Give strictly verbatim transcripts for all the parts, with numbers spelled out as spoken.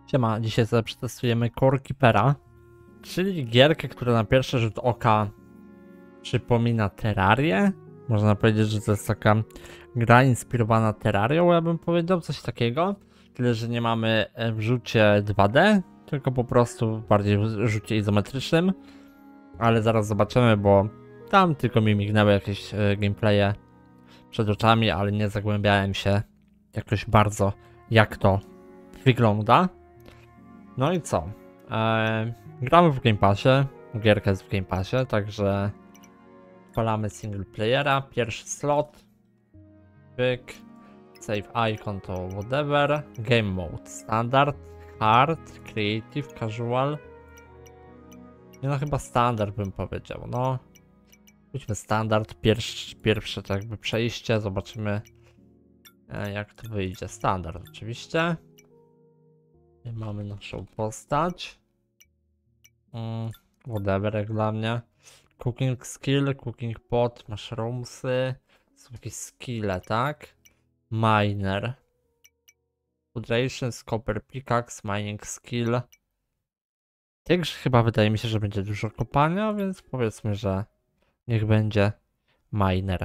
Siema, dzisiaj sobie przetestujemy Core Keepera, czyli gierkę, która na pierwszy rzut oka przypomina Terrarię. Można powiedzieć, że to jest taka gra inspirowana Terrarią, ja bym powiedział, coś takiego. Tyle, że nie mamy w rzucie dwa D, tylko po prostu bardziej w rzucie izometrycznym. Ale zaraz zobaczymy, bo tam tylko mi mignęły jakieś gameplaye przed oczami, ale nie zagłębiałem się jakoś bardzo, jak to wygląda. No i co? Eee, gramy w Game Passie, gierka jest w Game Passie, także polamy single playera, pierwszy slot, pyk, save icon to whatever, game mode, standard, hard, creative, casual. Nie no, chyba standard bym powiedział, no. Pójdźmy standard, pierwszy, pierwsze to jakby przejście, zobaczymy e, jak to wyjdzie. Standard oczywiście. I mamy naszą postać. Mm, whatever jak dla mnie. Cooking skill, cooking pot, mushroomsy. Są jakieś skille, tak? Miner. Foundations, copper pickaxe, mining skill. Także chyba wydaje mi się, że będzie dużo kopania, więc powiedzmy, że niech będzie miner.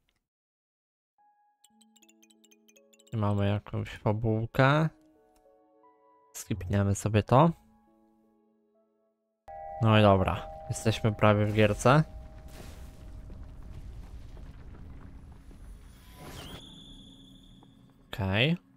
I mamy jakąś fabułkę. Skipniemy sobie to. No i dobra, jesteśmy prawie w gierce. Okej. Okay.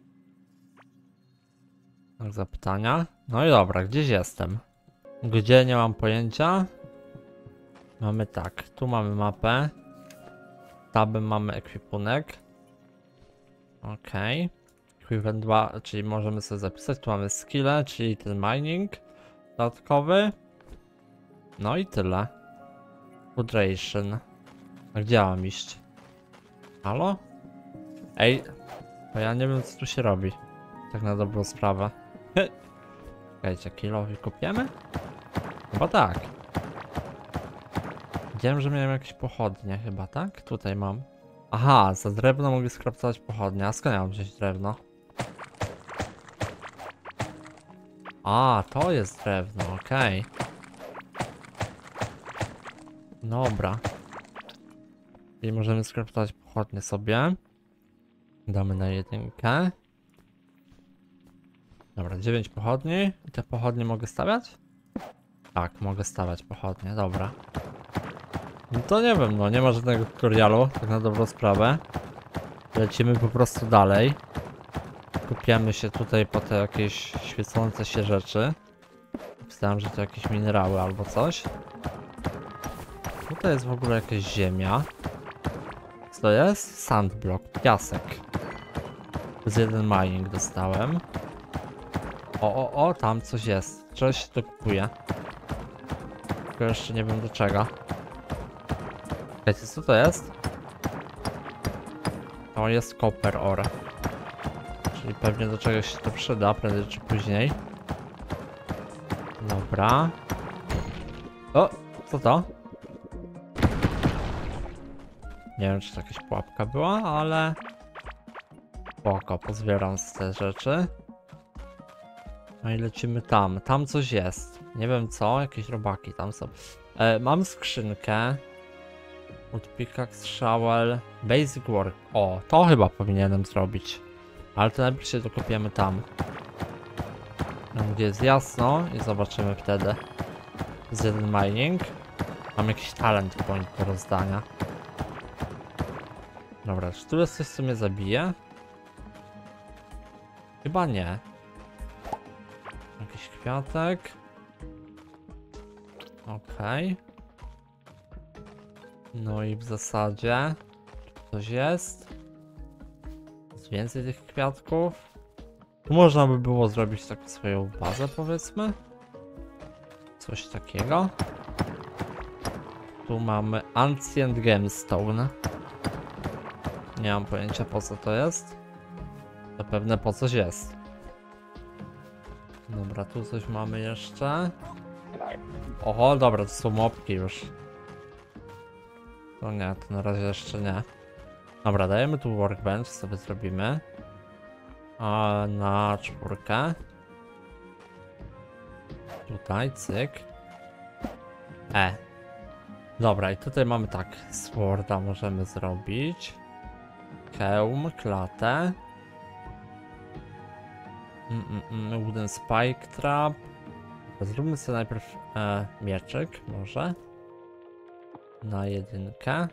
Tak, zapytania. No i dobra, gdzieś jestem. Gdzie, nie mam pojęcia. Mamy tak, tu mamy mapę. Tabem mamy ekwipunek. Okej. Okay. Equipment dwa, czyli możemy sobie zapisać. Tu mamy skille, czyli ten mining dodatkowy. No i tyle. Hydration. A gdzie mam iść? Halo? Ej, bo ja nie wiem, co tu się robi. Tak na dobrą sprawę. Czekajcie, kilowi kupiemy? Chyba tak. Widziałem, że miałem jakieś pochodnie chyba, tak? Tutaj mam. Aha, za drewno mogę skraptować pochodnie. A skąd ja mam wziąć drewno? A, to jest drewno, okej. Okay. Dobra. Czyli możemy skraptować pochodnie sobie. Damy na jedynkę. Dobra, dziewięć pochodni. I te pochodnie mogę stawiać? Tak, mogę stawiać pochodnie, dobra. No to nie wiem, no nie ma żadnego tutorialu, tak na dobrą sprawę. Lecimy po prostu dalej. Kupiamy się tutaj po te jakieś świecące się rzeczy. Myślałem, że to jakieś minerały albo coś. Tutaj jest w ogóle jakaś ziemia. Co to jest? Sandblock, piasek. Z jeden mining dostałem. O, o, o, tam coś jest. Coś się to kupuje. Tylko jeszcze nie wiem do czego. Wiecie, co to jest? To jest copper ore. Czyli pewnie do czegoś się to przyda, prędzej czy później. Dobra. O, co to? Nie wiem, czy to jakaś pułapka była, ale... Spoko, pozbieram z te rzeczy. No i lecimy tam. Tam coś jest. Nie wiem co, jakieś robaki tam są. E, mam skrzynkę. Wood pickaxe, shovel, basic work. O, to chyba powinienem zrobić. Ale to najpierw się dokupiemy tam. Tam gdzie jest jasno i zobaczymy wtedy. Z jeden mining. Mam jakiś talent point do rozdania. Dobra, czy tu jest coś, co mnie zabije? Chyba nie. Jakiś kwiatek. Okej. Okay. No i w zasadzie coś jest. Jest więcej tych kwiatków. Tu można by było zrobić taką swoją bazę, powiedzmy. Coś takiego. Tu mamy Ancient Gemstone. Nie mam pojęcia, po co to jest. Zapewne po coś jest. Dobra, tu coś mamy jeszcze. Oho, dobra, to są mopki już. To nie, to na razie jeszcze nie. Dobra, dajemy tu workbench, sobie zrobimy. A na czwórkę. Tutaj, cyk. E. Dobra, i tutaj mamy tak. Sworda możemy zrobić. Hełm, klatę. Mm, mm, mm, wooden spike trap. Zróbmy sobie najpierw e, mieczyk, może. Na jedynkę.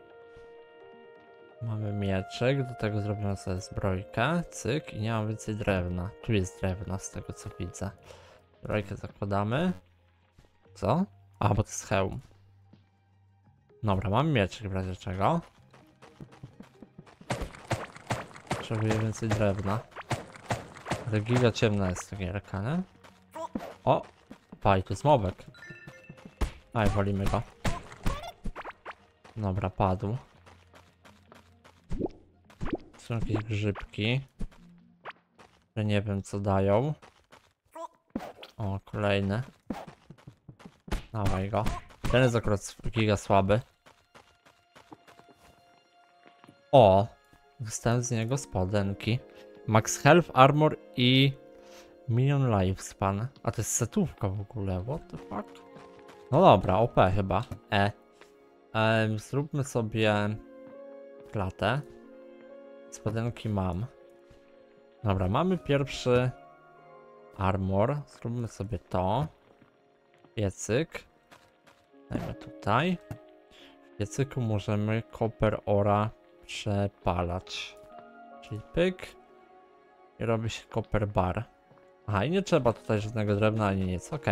Mamy mieczyk, do tego zrobimy sobie zbrojkę, cyk, i nie mam więcej drewna. Tu jest drewna, z tego co widzę. Zbrojkę zakładamy. Co? A, bo to jest hełm. Dobra, mam mieczyk w razie czego. Potrzebuję więcej drewna. Ale giga ciemna jest ta gierka, nie? O! Paj, to jest mobek. Aj, wolimy go. Dobra, padł. Są jakieś grzybki, że nie wiem co dają. O, kolejny. Dawaj go. Ten jest akurat giga słaby. O! Dostałem z niego spodenki. Max Health, Armor i Minion Lifespan. A to jest setówka w ogóle, what the fuck? No dobra, O P chyba. E. e zróbmy sobie klatę. Spodenki mam. Dobra, mamy pierwszy armor. Zróbmy sobie to. Piecyk. Dajmy tutaj. W piecyku możemy copper ora przepalać. Czyli pyk. I robi się copper bar. Aha, i nie trzeba tutaj żadnego drewna ani nic, ok.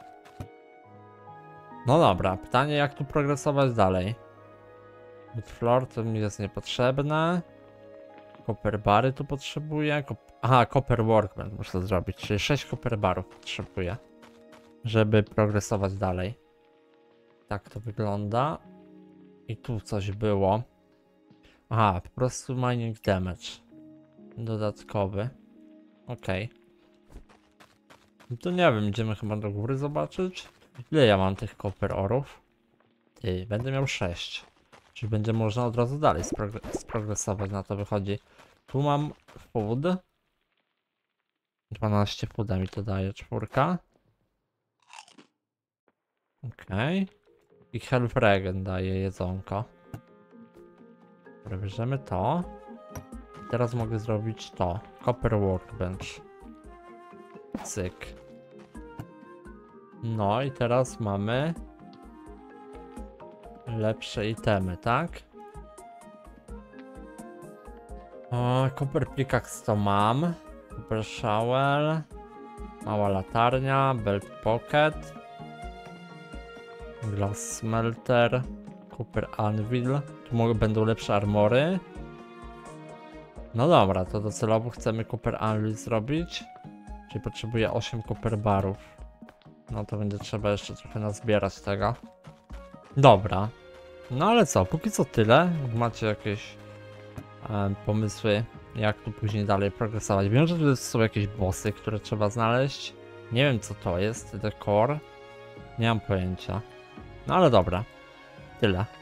No dobra, pytanie jak tu progresować dalej. Wood floor to mi jest niepotrzebne. Copper bary tu potrzebuję. Kop Aha, copper workbench muszę zrobić, czyli sześć copper barów potrzebuję, żeby progresować dalej. Tak to wygląda. I tu coś było. Aha, po prostu mining damage. Dodatkowy. Okej. Okay. To nie wiem, idziemy chyba do góry zobaczyć. Ile ja mam tych copper orów? Ty, będę miał sześć. Czyli będzie można od razu dalej sprogre sprogresować, na to wychodzi. Tu mam food. dwanaście fooda mi to daje, czwórka. Okej. Okay. I health regen daje jedzonko. Dobra, bierzemy to. Teraz mogę zrobić to. Copper workbench. Cyk. No i teraz mamy lepsze itemy, tak? O, copper pickaxe to mam. Copper shovel. Mała latarnia. Belt pocket. Glass smelter. Copper anvil. Tu mogą, będą lepsze armory. No dobra, to docelowo chcemy copper anvil zrobić. Czyli potrzebuję osiem copper barów. No to będzie trzeba jeszcze trochę nazbierać tego. Dobra. No ale co, póki co tyle. Jak macie jakieś e, pomysły, jak tu później dalej progresować. Wiem, że tu są jakieś bossy, które trzeba znaleźć. Nie wiem co to jest, the core. Nie mam pojęcia. No ale dobra. Tyle.